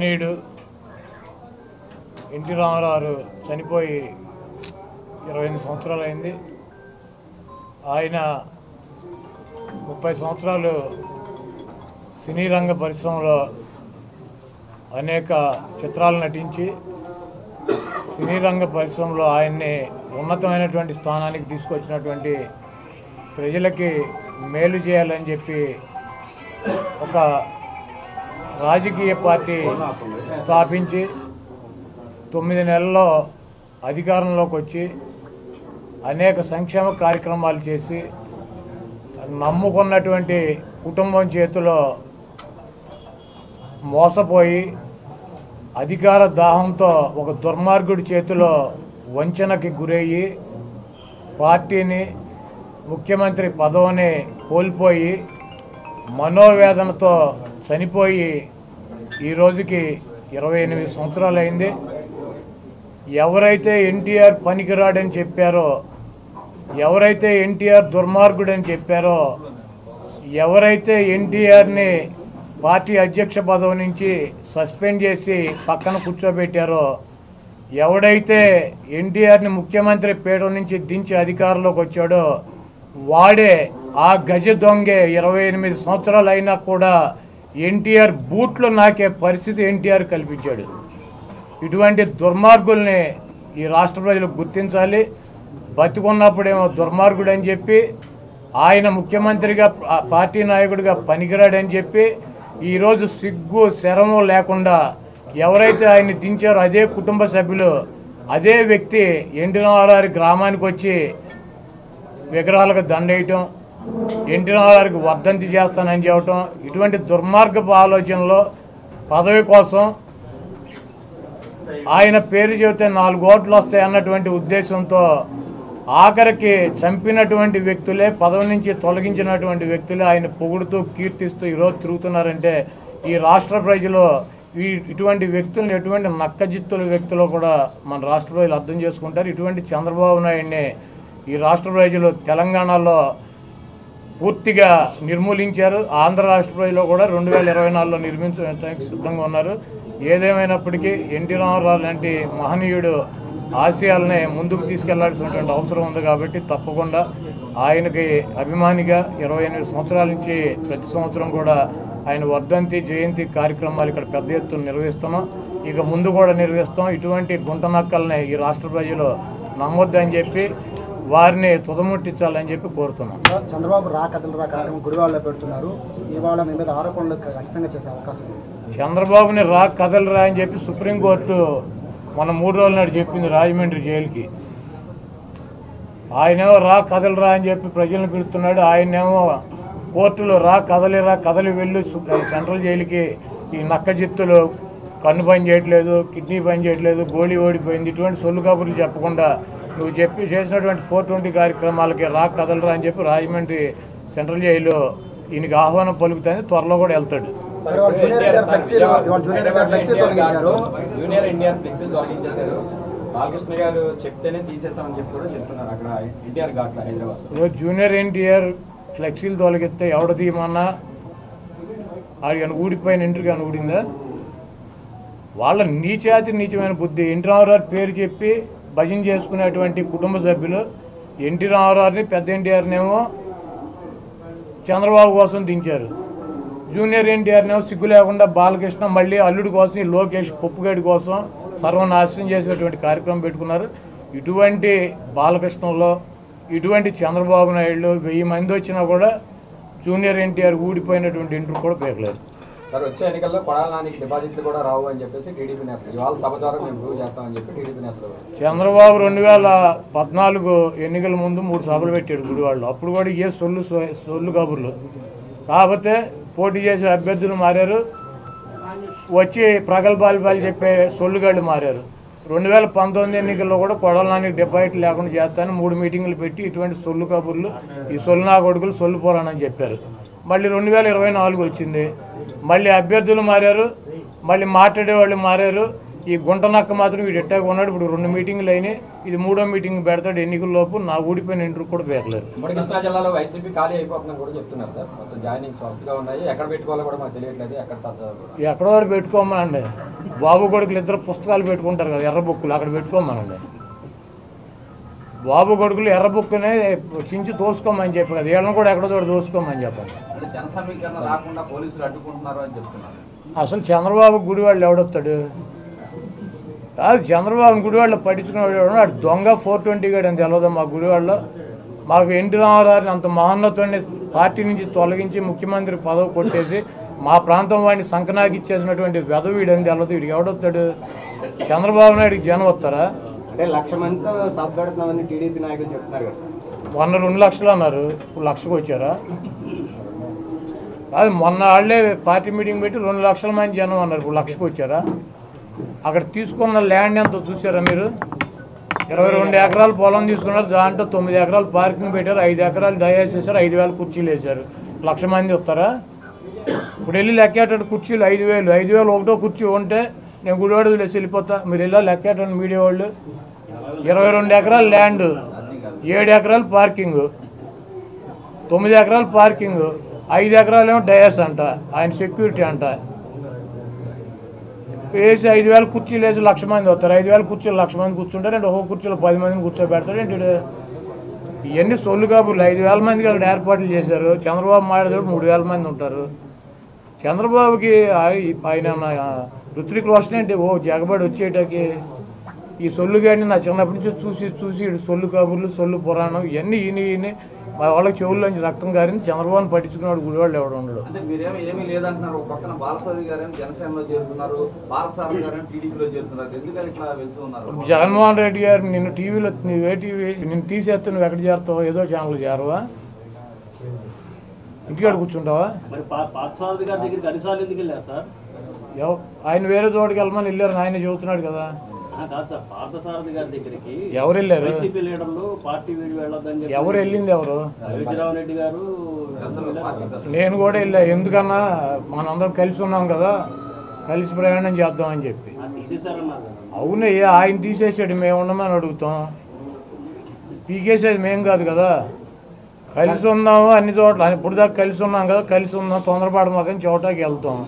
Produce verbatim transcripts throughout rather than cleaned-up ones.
మహనీయుడు ఎన్టీ రామారావు చనిపోయి ఇరవై ఎనిమిది సంవత్సరాలు అయింది. ఆయన ముప్పై సంవత్సరాలు సినీ రంగ పరిశ్రమలో అనేక చిత్రాలు నటించి సినీ రంగ పరిశ్రమలో ఆయన్ని ఉన్నతమైనటువంటి స్థానానికి తీసుకొచ్చినటువంటి ప్రజలకి మేలు చేయాలని చెప్పి ఒక రాజకీయ పార్టీ స్థాపించి తొమ్మిది నెలల్లో అధికారంలోకి వచ్చి అనేక సంక్షేమ కార్యక్రమాలు చేసి నమ్ముకున్నటువంటి కుటుంబం చేతిలో మోసపోయి అధికార దాహంతో ఒక దుర్మార్గుడి చేతిలో వంచనకి గురయ్యి పార్టీని ముఖ్యమంత్రి పదవిని కోల్పోయి మనోవేదనతో చనిపోయి ఈ రోజుకి ఇరవై ఎనిమిది సంవత్సరాలు అయింది. ఎవరైతే ఎన్టీఆర్ పనికిరాడని చెప్పారో, ఎవరైతే ఎన్టీఆర్ దుర్మార్గుడని చెప్పారో, ఎవరైతే ఎన్టీఆర్ని పార్టీ అధ్యక్ష పదవి నుంచి సస్పెండ్ చేసి పక్కన కూర్చోబెట్టారో, ఎవడైతే ఎన్టీఆర్ని ముఖ్యమంత్రి పీఠం నుంచి దించి అధికారంలోకి వచ్చాడో వాడే ఆ గజ దొంగే ఇరవై ఎనిమిది సంవత్సరాలు అయినా కూడా ఎన్టీఆర్ బూట్లు నాకే పరిస్థితి ఎన్టీఆర్ కల్పించాడు. ఇటువంటి దుర్మార్గుల్ని ఈ రాష్ట్ర ప్రజలు గుర్తించాలి. బతికున్నప్పుడేమో దుర్మార్గుడు అని చెప్పి, ఆయన ముఖ్యమంత్రిగా పార్టీ నాయకుడిగా పనికిరాడని చెప్పి, ఈరోజు సిగ్గు శరము లేకుండా ఎవరైతే ఆయన్ని దించారో అదే కుటుంబ సభ్యులు, అదే వ్యక్తి ఎన్టీ రామారావు గ్రామానికి వచ్చి విగ్రహాలకు దండేయటం, ఎన్టీ రామారావుకి వర్ధంతి చేస్తానని చెప్పటం, ఇటువంటి దుర్మార్గపు ఆలోచనలో పదవి కోసం ఆయన పేరు చెబితే నాలుగు ఓట్లు వస్తాయి అన్నటువంటి ఉద్దేశంతో ఆఖరికి చంపినటువంటి వ్యక్తులే, పదవి నుంచి తొలగించినటువంటి వ్యక్తులే ఆయన పొగుడుతూ కీర్తిస్తూ ఈరోజు తిరుగుతున్నారంటే ఈ రాష్ట్ర ప్రజలు ఈ ఇటువంటి వ్యక్తులను ఎటువంటి నక్కజిత్తుల వ్యక్తులు కూడా మన రాష్ట్ర ప్రజలు అర్థం చేసుకుంటారు. ఇటువంటి చంద్రబాబు నాయుడిని ఈ రాష్ట్ర ప్రజలు తెలంగాణలో పూర్తిగా నిర్మూలించారు. ఆంధ్ర రాష్ట్ర ప్రజలు కూడా రెండు వేల ఇరవై నాలుగులో నిర్మించడానికి సిద్ధంగా ఉన్నారు. ఏదేమైనప్పటికీ ఎన్టీ రామారావు లాంటి మహనీయుడు ఆశయాలని ముందుకు తీసుకెళ్లాల్సినటువంటి అవసరం ఉంది కాబట్టి తప్పకుండా ఆయనకి అభిమానిగా ఇరవై ఎనిమిది సంవత్సరాల నుంచి ప్రతి సంవత్సరం కూడా ఆయన వర్ధంతి జయంతి కార్యక్రమాలు ఇక్కడ పెద్ద ఎత్తున నిర్వహిస్తున్నాం. ఇక ముందు కూడా నిర్వహిస్తాం. ఇటువంటి గుంటనక్కల్ని ఈ రాష్ట్ర ప్రజలు నమ్మొద్దని చెప్పి వారిని తుదముట్టించాలని చెప్పి కోరుతున్నాం. చంద్రబాబు రా కథలు రా కార్యక్రమం గుడివాడలో పెడుతున్నారు. ఇవాళ మీ మీద ఆరోపణలు ఖచ్చితంగా చేసే అవకాశం ఉంది. చంద్రబాబుని రా కథలు రా అని చెప్పి సుప్రీంకోర్టు మన మూడు రోజుల నాడు చెప్పింది రాజమండ్రి జైలుకి. ఆయనేమో రా కథలు రా అని చెప్పి ప్రజలను పిలుస్తున్నాడు. ఆయనేమో కోర్టులో రా కదలి రా కదలి వెళ్ళు సెంట్రల్ జైలుకి ఈ నక్కజిత్తులు కన్ను పని చేయట్లేదు, కిడ్నీ పని చేయట్లేదు, గోళీ ఓడిపోయింది, ఇటువంటి సొల్లు కబుర్లు చెప్పకుండా నువ్వు చెప్పి చేసినటువంటి ఫోర్ ట్వంటీ కార్యక్రమాలకి రా కదలరా అని చెప్పి రాజమండ్రి సెంట్రల్ జైలు ఈయనకి ఆహ్వానం పలుకుతుంది. త్వరలో కూడా వెళ్తాడు. జూనియర్ ఎన్టీఆర్ ఫ్లెక్సీలు తొలగిస్తే ఎవడ తీయమన్నా ఆడికి ఊడిపోయిన ఇంటికి అని ఊడిందా? వాళ్ళ నీచాతి నీచమైన బుద్ధి. ఎన్టీ రామారావు పేరు చెప్పి భజన చేసుకునేటువంటి కుటుంబ సభ్యులు ఎన్టీ రామారావుని పెద్ద ఎన్టీఆర్నేమో చంద్రబాబు కోసం దించారు. జూనియర్ ఎన్టీఆర్నేమో సిగ్గు లేకుండా బాలకృష్ణ మళ్ళీ అల్లుడి కోసం ఈ లోకేష్ పప్పుగడి కోసం సర్వనాశనం చేసేటువంటి కార్యక్రమం పెట్టుకున్నారు. ఇటువంటి బాలకృష్ణలో ఇటువంటి చంద్రబాబు నాయుడు వెయ్యి మంది వచ్చినా కూడా జూనియర్ ఎన్టీఆర్ ఊడిపోయినటువంటి ఇంటర్ కూడా పేర్లేదు. సార్ వచ్చే ఎన్నికల్లో కొడాలానికి డిపాజిట్లు కూడా రావు అని చెప్పేసి టీడీపీ నేతలు ఇవాళ సభ ద్వారా మేము ప్రూవ్ చేస్తామని చెప్పి టీడీపీ నేతలు. చంద్రబాబు రెండు వేల పద్నాలుగు ఎన్నికల ముందు మూడు సభలు పెట్టాడు గుడివాడలో. అప్పుడు కూడా ఏ సొల్లు సొల్లు కబుర్లు. కాకపోతే పోటీ చేసే అభ్యర్థులు మారారు, వచ్చి ప్రగల్భాలు చెప్పే సొల్లుగాళ్ళు మారారు. రెండు వేల పంతొమ్మిది ఎన్నికల్లో కూడా కొడాలానికి డిపాజిట్ లేకుండా చేస్తానని మూడు మీటింగులు పెట్టి ఇటువంటి సొల్లు కబుర్లు, ఈ సొల్లు నా కొడుకులు సొల్లు పోరానని చెప్పారు. మళ్ళీ రెండు వేల ఇరవై నాలుగు వచ్చింది, మళ్ళీ అభ్యర్థులు మారారు, మళ్ళీ మాట్లాడేవాళ్ళు మారారు. ఈ గుంటనక్క మాత్రం వీడు ఎట్టాగా ఉన్నాడు. ఇప్పుడు రెండు మీటింగులు అయినాయి, ఇది మూడో మీటింగ్ పెడతాడు ఎన్నికల్లోపు నా ఊడిపోయిన ఇంటర్వ్యూ కూడా పేర్లేరు. ఇప్పుడు కృష్ణా జిల్లాలో వైసీపీ ఖాళీ అయిపోతుందని కూడా చెప్తున్నారు సార్. మొత్తం జాయినింగ్స్ వరుసగా ఉన్నాయి. ఎక్కడ పెట్టుకోవాలో కూడా మాకు తెలియట్లేదు. ఎక్కడ సర్దారు ఎక్కడో వాడు పెట్టుకోమనండి. బాబు కొడుకులు ఇద్దరు పుస్తకాలు పెట్టుకుంటారు కదా ఎర్ర బుక్కులు, అక్కడ పెట్టుకోమనండి. బాబు కొడుకులు ఎర్ర బుక్కునే చించి తోసుకోమని చెప్పి కదా, వీళ్ళని కూడా ఎక్కడో చోట దోసుకోమని చెప్పండి. జన సమీకరణ రాకుండా పోలీసులు అడ్డుకుంటున్నారు అని చెప్తున్నారు. అసలు చంద్రబాబు గుడివాళ్ళు ఎవడొస్తాడు? కాదు, చంద్రబాబు గుడివాళ్ళు పట్టించుకునేవాడు వాడు దొంగ ఫోర్ ట్వంటీ గడు అని తెలియదు. మా గుడివాళ్ళలో మాకు ఎన్టీ రామారావుని అంత మహోన్నతుడిని పార్టీ నుంచి తొలగించి ముఖ్యమంత్రి పదవి కొట్టేసి మా ప్రాంతం వాడిని సంకనాకి ఇచ్చేసినటువంటి వెధవీడని తెలియదు. వీడికి ఎవడొస్తాడు? చంద్రబాబు నాయుడికి జనం వస్తారా? అంటే లక్ష మందితో సభ పెడుతున్నామని టీడీపీ నాయకులు చెప్తున్నారు కదా సార్. మొన్న రెండు లక్షలు అన్నారు, ఇప్పుడు లక్షకు వచ్చారా? కాదు, మొన్న వాళ్ళే పార్టీ మీటింగ్ పెట్టి రెండు లక్షల మంది జనం అన్నారు, ఇప్పుడు లక్షకు వచ్చారా? అక్కడ తీసుకున్న ల్యాండ్ ఎంతో చూసారా మీరు? ఇరవై రెండు ఎకరాలు పొలం తీసుకున్నారు, దాంట్లో తొమ్మిది ఎకరాలు పార్కింగ్ పెట్టారు, ఐదు ఎకరాలు డయాస్ చేశారు, ఐదు వేల కుర్చీలు వేశారు. లక్ష మంది వస్తారా? ఇప్పుడు వెళ్ళి లెక్కేటాడు కుర్చీలు ఐదు వేలు ఐదు వేలు ఒకటో కుర్చీ ఉంటే నేను గుడివాడ వదిలేసి వెళ్ళిపోతా. మీరు వెళ్ళా లెక్కేటండి మీడియా వాళ్ళు. ఇరవై రెండు ఎకరాలు ల్యాండ్, ఏడు ఎకరాలు పార్కింగ్, తొమ్మిది ఎకరాలు పార్కింగ్, ఐదు ఎకరాలు ఏమో డయాస్ అంట, ఆయన సెక్యూరిటీ అంట. వేసి ఐదు వేల కుర్చీలు వేసి లక్ష మంది వస్తారు. ఐదు వేల కుర్చీలు లక్ష మంది కూర్చుంటారు అంటే ఒక్కొక్క కుర్చీలో పది మందిని కూర్చోబెడతాడు ఏంటి? ఇవన్నీ సొల్లు కాబుర్లు. ఐదు వేల మందికి అక్కడ ఏర్పాట్లు చేశారు. చంద్రబాబు మాట్లాడేటప్పుడు మూడు వేల మంది ఉంటారు. చంద్రబాబుకి ఆయన ఋత్విక్ రోషన్ ఏంటి ఓ జగబడి వచ్చేటకి ఈ సొల్లు గాడిని నా చిన్నప్పటి నుంచి చూసి చూసి ఇటు సొల్లు కబుర్లు సొల్లు పురాణం ఇవన్నీ ఈయన ఈయన మా వాళ్ళకి చెవుల్లోంచి రక్తం గారిని చంద్రబాబుని పట్టించుకున్నాడు గుడివాళ్ళు ఎవడు ఉండడు. అంటే మీరేమో ఏమీ లేదంటున్నారు. ఒక పక్కన బాలసారి గారేమో జనసేనలో చేరుతున్నారు, బాలసారి గారేమో టీడీపీలో చేరుతున్నారు. ఎందుకని ఇట్లా వెళ్తూ ఉన్నారు? జగన్మోహన్ రెడ్డి గారు నిన్ను టీవీలో నువ్వే టీవీ నిన్ను తీసేస్తే నువ్వు ఎక్కడ చేరుతావు? ఏదో ఛానల్ చేరవా? ఇంటికాడ కూర్చుంటావా? ఎవ- ఆయన వేరే చోటుకి వెళ్ళమని వెళ్ళారు, ఆయన చెబుతున్నాడు కదా. ఎవరు వెళ్ళారు? ఎవరు వెళ్ళింది? ఎవరు? నేను కూడా వెళ్ళా. ఎందుకన్నా మనందరం కలిసి ఉన్నాం కదా, కలిసి ప్రయాణం చేద్దామని చెప్పి. అవునయ్యా, ఆయన తీసేసాడు, మేము ఉండమని అడుగుతాం. పీకేసేది మేం కాదు కదా. కలిసి ఉన్నాము అన్ని చోట్ల, ఇప్పుడు దాకా కలిసి ఉన్నాం కదా, కలిసి ఉన్నాం, తొందరపాటు మాకని చోటకి వెళ్తాం.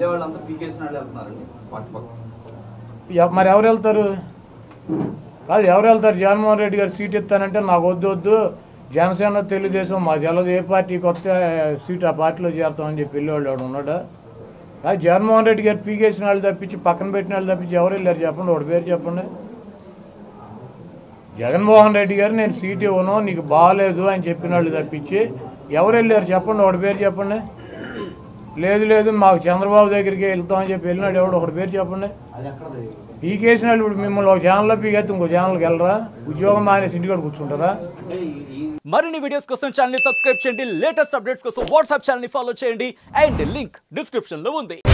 ఎవ- మరి ఎవరు వెళ్తారు? కాదు, ఎవరు వెళ్తారు? జగన్మోహన్ రెడ్డి గారు సీట్ ఇస్తానంటే నాకు వద్దు వద్దు, జనసేన తెలుగుదేశం మా తెలదు, ఏ పార్టీకి వస్తే సీట్ ఆ పార్టీలో చేరుతామని చెప్పి వెళ్ళేవాళ్ళు ఎవడు ఉన్నాడా? కాదు, జగన్మోహన్ రెడ్డి గారు పీకేసిన వాళ్ళు తప్పించి పక్కన పెట్టిన వాళ్ళు తప్పించి ఎవరు వెళ్ళారు చెప్పండి, ఒకటి పేరు చెప్పండి. జగన్మోహన్ రెడ్డి గారు నేను సీట్ ఇవ్వను నీకు బాగాలేదు అని చెప్పిన వాళ్ళు తప్పించి ఎవరు వెళ్ళారు చెప్పండి, ఒకటి పేరు చెప్పండి. లేదు లేదు మాకు చంద్రబాబు దగ్గరికి వెళ్తామని చెప్పి వెళ్ళినాడు ఎవడు, ఒకటి పేరు చెప్పండి. పీకేసిన వాళ్ళు ఇప్పుడు మిమ్మల్ని ఒక ఛానల్లో పీకేస్తే ఇంకో ఛానల్కి వెళ్ళరా? ఉద్యోగం మానేసి ఇంటికాడ కూర్చుంటారా? మరిన్ని వీడియోస్ కోసం ఛానల్ ని సబ్స్క్రైబ్ చేయండి, లేటెస్ట్ అప్డేట్స్ కోసం వాట్సాప్ ఛానల్ ని ఫాలో చేయండి అండ్ లింక్ డిస్క్రిప్షన్ లో ఉంది.